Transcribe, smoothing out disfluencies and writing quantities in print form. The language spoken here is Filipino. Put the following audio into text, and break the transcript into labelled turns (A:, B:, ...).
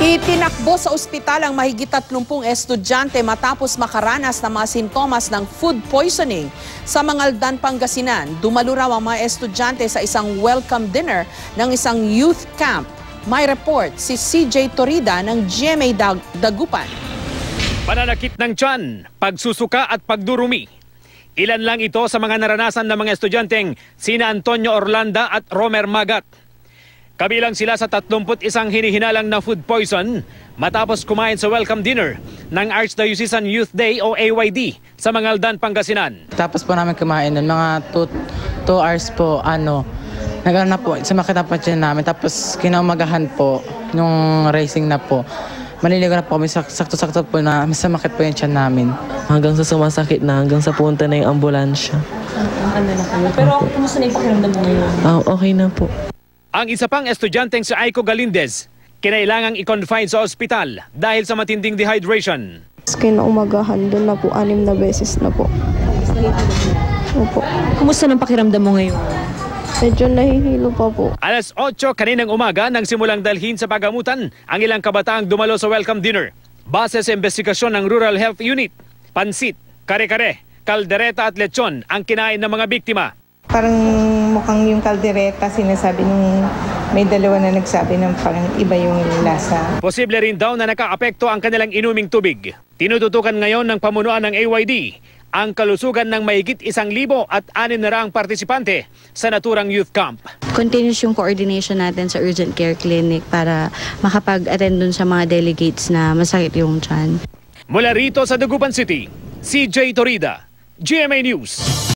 A: Itinakbo sa ospital ang mahigit 30 estudyante matapos makaranas ng mga sintomas ng food poisoning. Sa Mangaldan, Pangasinan, dumalo raw ang mga estudyante sa isang welcome dinner ng isang youth camp. May report si CJ Torida ng GMA Dagupan.
B: Pananakit ng tiyan, pagsusuka at pagdurumi. Ilan lang ito sa mga naranasan ng mga estudyanteng sina Antonio Orlanda at Romer Magat. Kabilang sila sa 31 hinihinalang na food poison matapos kumain sa welcome dinner ng Archdiocesan Youth Day o AYD sa Mangaldan, Pangasinan.
C: Tapos po namin kumain nun, mga 2 hours po, nagano na po, sumakit na po dyan namin. Tapos kinaumagahan po, nung racing na po, maliligo na po kami, sakto-sakto po na masamakit po yung tiyan namin.
D: Hanggang sa sumasakit na, hanggang sa punta na yung ambulansya.
E: Pero kumusta na yung pakiramdam mo ngayon?
D: Okay na po.
B: Ang isa pang estudyanteng si Aiko Galindez, kinailangang i-confine sa ospital dahil sa matinding dehydration.
F: Kinaumagahan, doon na po 6 na beses na po. Opo.
E: Kumusta ng pakiramdam mo ngayon?
F: Medyo nahihilo pa po.
B: Alas 8 kaninang umaga nang simulang dalhin sa pagamutan ang ilang kabataang dumalo sa welcome dinner. Base sa investigasyon ng Rural Health Unit, pansit, kare-kare, kaldereta at lechon ang kinain ng mga biktima.
G: Parang mukhang yung kaldereta, sinasabi nung may dalawa na nagsabi ng parang iba yung lasa.
B: Posible rin daw na nakaapekto ang kanilang inuming tubig. Tinututukan ngayon ng pamunuan ng AYD ang kalusugan ng mahigit 1,600 partisipante sa naturang youth camp.
H: Continuous yung coordination natin sa urgent care clinic para makapag-attend dun sa mga delegates na masakit yung tiyan.
B: Mula rito sa Dagupan City, CJ Torida, GMA News.